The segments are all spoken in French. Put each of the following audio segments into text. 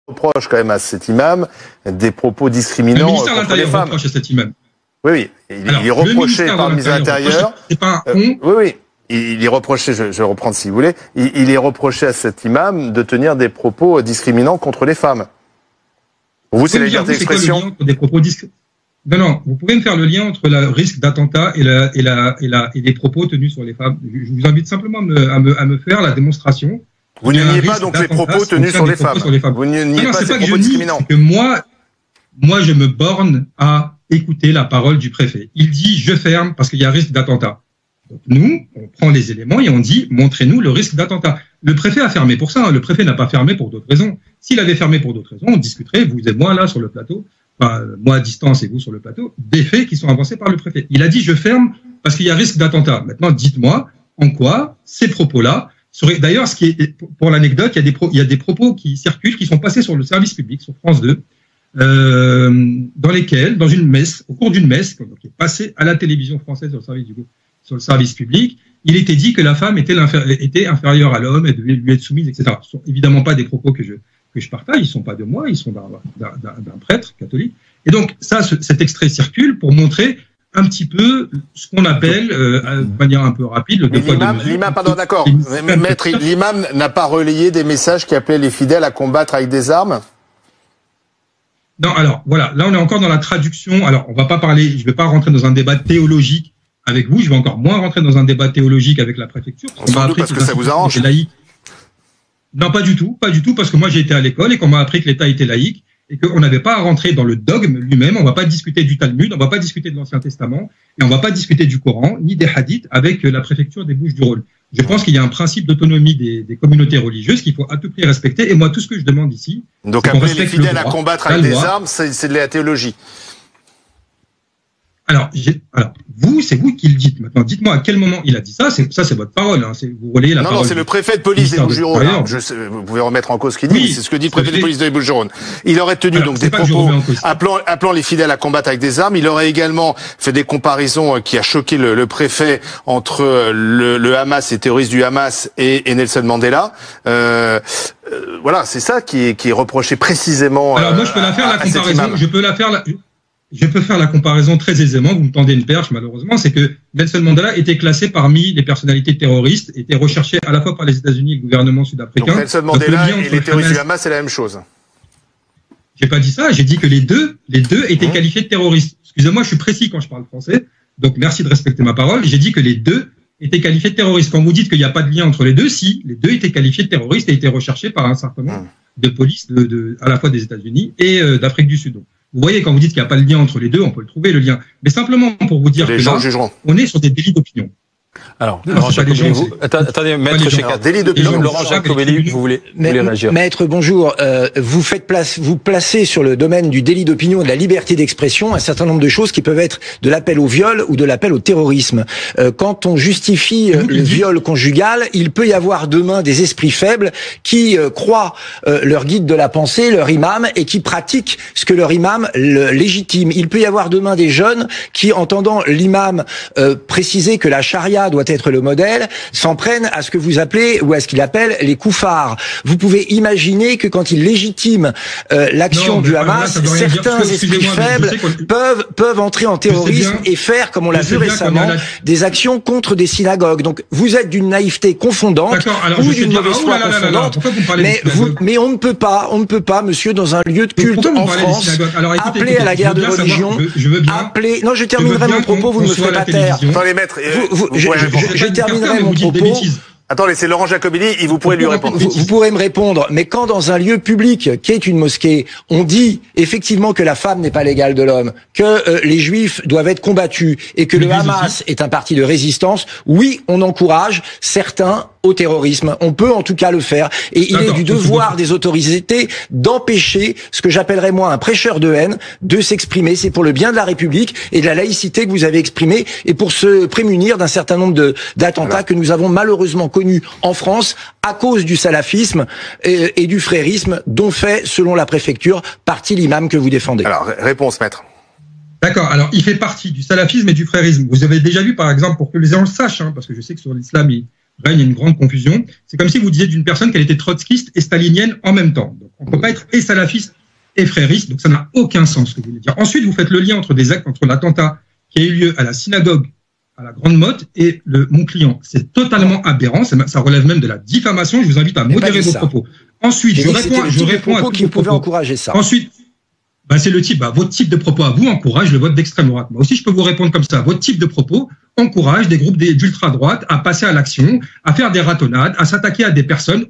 reproche quand même à cet imam des propos discriminants contre les femmes. Le ministère de l'Intérieur reproche à cet imam. Oui, il est reproché par le ministre de l'Intérieur. C'est pas un oui, oui. Il est reproché, je vais reprendre si vous voulez, il est reproché à cet imam de tenir des propos discriminants contre les femmes. Pour vous, c'est la liberté d'expression. Non, vous pouvez me faire le lien entre le risque d'attentat et les propos tenus sur les femmes. Je vous invite simplement à me faire la démonstration. Vous ne niez pas donc les propos tenus sur les femmes. Vous ne niez pas ces propos discriminants. C'est que moi, je me borne à écouter la parole du préfet. Il dit, je ferme parce qu'il y a risque d'attentat. Donc nous, on prend les éléments et on dit, montrez-nous le risque d'attentat. Le préfet a fermé pour ça. Le préfet n'a pas fermé pour d'autres raisons. S'il avait fermé pour d'autres raisons, on discuterait, vous et moi là sur le plateau, enfin moi à distance et vous sur le plateau, des faits qui sont avancés par le préfet. Il a dit, je ferme parce qu'il y a risque d'attentat. Maintenant, dites-moi en quoi ces propos-là seraient... D'ailleurs, ce qui est, pour l'anecdote, il y a des propos qui circulent, qui sont passés sur le service public, sur France 2, dans lesquels, dans une messe, au cours d'une messe, qui est passée à la télévision française sur le service public, il était dit que la femme était inférieure à l'homme et devait lui être soumise, etc. Ce sont évidemment pas des propos que je partage, ils sont pas de moi, ils sont d'un prêtre catholique. Et donc, cet extrait circule pour montrer un petit peu ce qu'on appelle, de manière un peu rapide, le deux poids deux mesures. L'imam, pardon, d'accord. Maître, l'imam n'a pas relayé des messages qui appelaient les fidèles à combattre avec des armes? Non, alors, voilà. Là, on est encore dans la traduction. Alors, on va pas parler, je vais pas rentrer dans un débat théologique avec vous. Je vais encore moins rentrer dans un débat théologique avec la préfecture. Parce que ça vous arrange. Laïque. Non, pas du tout, parce que moi j'ai été à l'école et qu'on m'a appris que l'État était laïque et qu'on n'avait pas à rentrer dans le dogme lui-même. On va pas discuter du Talmud, on va pas discuter de l'Ancien Testament et on va pas discuter du Coran ni des hadiths avec la préfecture des Bouches-du-Rhône. Je pense qu'il y a un principe d'autonomie des communautés religieuses qu'il faut à tout prix respecter. Et moi, tout ce que je demande ici, donc appeler les fidèles à combattre avec des armes, c'est de la théologie. Alors, c'est vous qui le dites. Maintenant, dites-moi à quel moment il a dit ça. C'est votre parole. Hein. Vous relayez la parole. Non, c'est le préfet de police des Bouches-du-Rhône. Vous pouvez remettre en cause ce qu'il dit. Oui, c'est ce que dit le préfet de police des Bouches-du-Rhône. Il aurait tenu donc des propos appelant les fidèles à combattre avec des armes. Il aurait également fait des comparaisons qui a choqué le préfet entre le Hamas, les terroristes du Hamas et Nelson Mandela. Voilà, c'est ça qui est reproché précisément. Alors moi, je peux la faire la comparaison. Je peux faire la comparaison très aisément, vous me tendez une perche malheureusement, c'est que Nelson Mandela était classé parmi les personnalités terroristes, était recherché à la fois par les États-Unis et le gouvernement sud-africain. Donc Nelson Mandela et les terroristes du Hamas, c'est la même chose. J'ai pas dit ça, j'ai dit que les deux étaient qualifiés de terroristes. Excusez-moi, je suis précis quand je parle français, donc merci de respecter ma parole. J'ai dit que les deux étaient qualifiés de terroristes. Quand vous dites qu'il n'y a pas de lien entre les deux, si, les deux étaient qualifiés de terroristes et étaient recherchés par un certain nombre de polices à la fois des États-Unis et d'Afrique du Sud. Donc, vous voyez, quand vous dites qu'il n'y a pas de lien entre les deux, on peut le trouver, le lien. Mais simplement pour vous dire que là, on est sur des délits d'opinion. Alors, attendez, Maître Cheikhat, délit d'opinion. Laurent Jacobelli, vous voulez réagir. Maître, bonjour. Vous placez sur le domaine du délit d'opinion et de la liberté d'expression un certain nombre de choses qui peuvent être de l'appel au viol ou de l'appel au terrorisme. Quand on justifie le viol conjugal, il peut y avoir demain des esprits faibles qui croient leur guide de la pensée, leur imam, et qui pratiquent ce que leur imam légitime. Il peut y avoir demain des jeunes qui, entendant l'imam préciser que la charia doit être le modèle, s'en prennent à ce que vous appelez ou à ce qu'il appelle les koufars. Vous pouvez imaginer que quand il légitime l'action du Hamas, certains esprits faibles peuvent entrer en terrorisme et faire, comme on l'a vu récemment, des actions contre des synagogues. Donc vous êtes d'une naïveté confondante ou d'une mauvaise foi confondante, mais on ne peut pas, monsieur, dans un lieu de culte en France, appeler à la guerre de religion, appeler... Non, je terminerai mon propos, vous ne me ferez pas taire. Attendez, maître, je terminerai mon propos. Attendez, c'est Laurent Jacobelli, vous pourrez lui répondre. Vous pourrez me répondre, mais quand dans un lieu public, qui est une mosquée, on dit effectivement que la femme n'est pas l'égale de l'homme, que les juifs doivent être combattus et que le Hamas est un parti de résistance, oui, on encourage certains au terrorisme. On peut en tout cas le faire. Et il est du devoir des autorités d'empêcher ce que j'appellerais moi un prêcheur de haine de s'exprimer. C'est pour le bien de la République et de la laïcité que vous avez exprimé et pour se prémunir d'un certain nombre d'attentats que nous avons malheureusement connus en France à cause du salafisme et du frérisme dont fait, selon la préfecture, partie l'imam que vous défendez. Alors, réponse, maître. D'accord. Alors, il fait partie du salafisme et du frérisme. Vous avez déjà vu, par exemple, pour que les gens le sachent, parce que je sais que sur l'islam, règne une grande confusion. C'est comme si vous disiez d'une personne qu'elle était trotskiste et stalinienne en même temps. Donc, on ne peut pas être et salafiste et frériste, donc ça n'a aucun sens ce que vous voulez dire. Ensuite, vous faites le lien entre des actes, entre l'attentat qui a eu lieu à la synagogue, à la Grande Motte, et mon client. C'est totalement aberrant, ça relève même de la diffamation. Je vous invite à modérer vos propos. Ensuite, je réponds à qui pouvait encourager ça. Ensuite, c'est le type, votre type de propos à vous encourage le vote d'extrême droite. Moi aussi, je peux vous répondre comme ça. Votre type de propos encourage des groupes d'ultra droite à passer à l'action, à faire des ratonnades, à s'attaquer à des personnes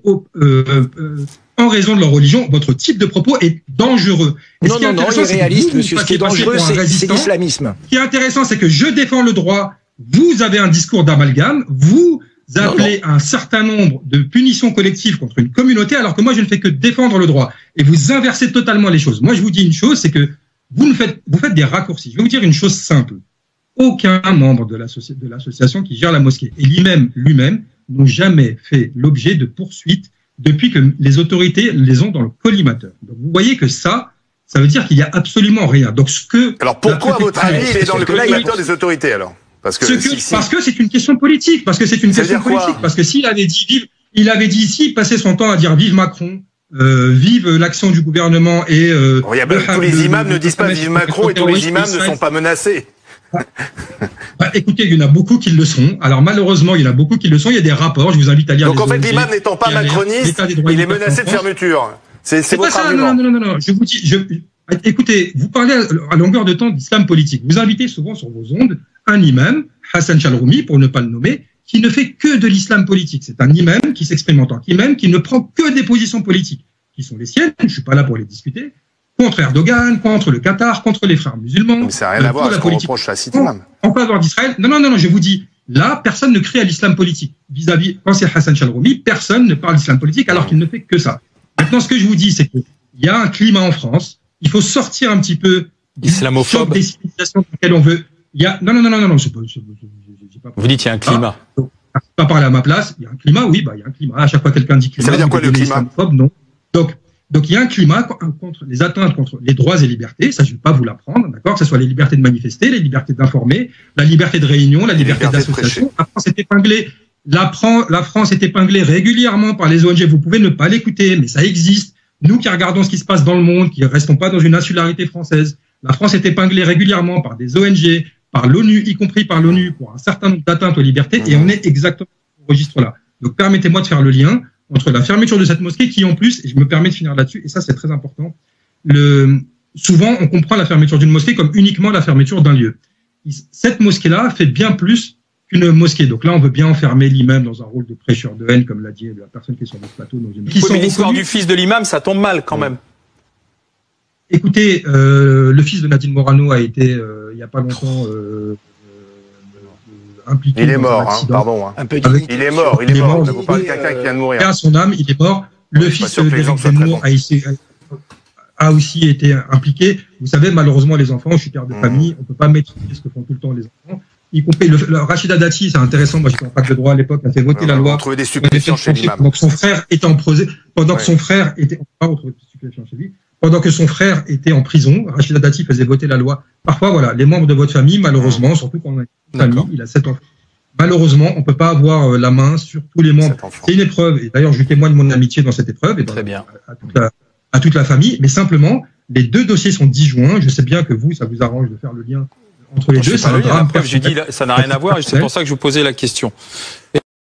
en raison de leur religion. Votre type de propos est dangereux. Et non, il est réaliste, monsieur. Ce qui est dangereux, c'est l'islamisme. Ce qui est intéressant, c'est que je défends le droit. Vous avez un discours d'amalgame. Vous appelez un certain nombre de punitions collectives contre une communauté, alors que moi, je ne fais que défendre le droit. Et vous inversez totalement les choses. Moi, je vous dis une chose, c'est que vous faites des raccourcis. Je vais vous dire une chose simple. Aucun membre de l'association qui gère la mosquée et l'imam lui-même n'ont jamais fait l'objet de poursuites depuis que les autorités les ont dans le collimateur. Donc, vous voyez que ça veut dire qu'il n'y a absolument rien. Donc, alors, pourquoi, à votre avis, il est dans le collimateur des autorités, alors? Parce que c'est une question politique. Parce que s'il avait dit, s'il passait son temps à dire vive Macron, vive l'action du gouvernement et tous les imams ne disent pas vive Macron et tous les imams ne sont pas menacés. Écoutez, il y en a beaucoup qui le sont. Alors malheureusement, il y en a beaucoup qui le sont. Il y a des rapports. Je vous invite à lire. Donc en fait, l'imam n'étant pas macroniste, il est menacé de fermeture. C'est votre argument. Non. Je vous dis. Écoutez, vous parlez à longueur de temps d'islam politique. Vous invitez souvent sur vos ondes un imam, Hassan Chalroumi, pour ne pas le nommer, qui ne fait que de l'islam politique. C'est un imam qui s'exprime en tant qu'imam, qui ne prend que des positions politiques, qui sont les siennes. Je suis pas là pour les discuter. Contre Erdogan, contre le Qatar, contre les frères musulmans. Mais ça n'a rien à voir avec ce qu'on reproche à cet imam. En faveur d'Israël. Non, je vous dis, là, personne ne crie à l'islam politique. Vis-à-vis, quand c'est Hassan Chalroumi, personne ne parle d'islam politique alors qu'il ne fait que ça. Maintenant, ce que je vous dis, c'est qu'il y a un climat en France. Il faut sortir un petit peu islamophobe des civilisations dans lesquelles on veut. Non. Vous dites il y a un climat. Pas parler à ma place. Il y a un climat, oui, il y a un climat. À chaque fois quelqu'un dit climat. Ça veut dire quoi le climat? Non. Donc il y a un climat contre les atteintes contre les droits et libertés. Ça, je ne vais pas vous l'apprendre, d'accord? Que ce soit les libertés de manifester, les libertés d'informer, la liberté de réunion, la liberté d'association. La France est épinglée. La France est épinglée régulièrement par les ONG. Vous pouvez ne pas l'écouter, mais ça existe. Nous qui regardons ce qui se passe dans le monde, qui ne restons pas dans une insularité française, la France est épinglée régulièrement par des ONG, par l'ONU, y compris par l'ONU, pour un certain nombre d'atteintes aux libertés, et on est exactement dans ce registre-là. Donc permettez-moi de faire le lien entre la fermeture de cette mosquée qui, en plus, et je me permets de finir là-dessus, et ça c'est très important, souvent on comprend la fermeture d'une mosquée comme uniquement la fermeture d'un lieu. Cette mosquée-là fait bien plus qu'une mosquée. Donc là, on veut bien enfermer l'imam dans un rôle de prêcheur de haine, comme l'a dit la personne qui est sur notre plateau. Mais l'histoire du fils de l'imam, ça tombe mal quand même. Écoutez, le fils de Nadine Morano a été, il n'y a pas longtemps, impliqué. Il est mort, pardon. Il est mort. Vous parlez de quelqu'un qui vient de mourir. À son âme, il est mort. Le fils d'Éric Zemmour a aussi été impliqué. Vous savez, malheureusement, les enfants, je suis père de famille, on ne peut pas maîtriser ce que font tout le temps les enfants. Y compris Rachida Dati, c'est intéressant. Moi, j'étais en fac de droit à l'époque, a fait voter la loi. On trouvait des stupéfiants chez l'imam. Pendant que son frère était en pendant que son frère était en prison, Rachida Dati faisait voter la loi. Parfois, voilà, les membres de votre famille, malheureusement, surtout quand on a une famille, il a 7 enfants. Malheureusement, on peut pas avoir la main sur tous les membres. C'est une épreuve. Et d'ailleurs, je témoigne de mon amitié dans cette épreuve. Et très bien. À toute la famille. Mais simplement, les deux dossiers sont disjoints. Je sais bien que vous, ça vous arrange de faire le lien entre les deux. J'ai dit, ça n'a rien à voir et c'est pour ça que je vous posais la question.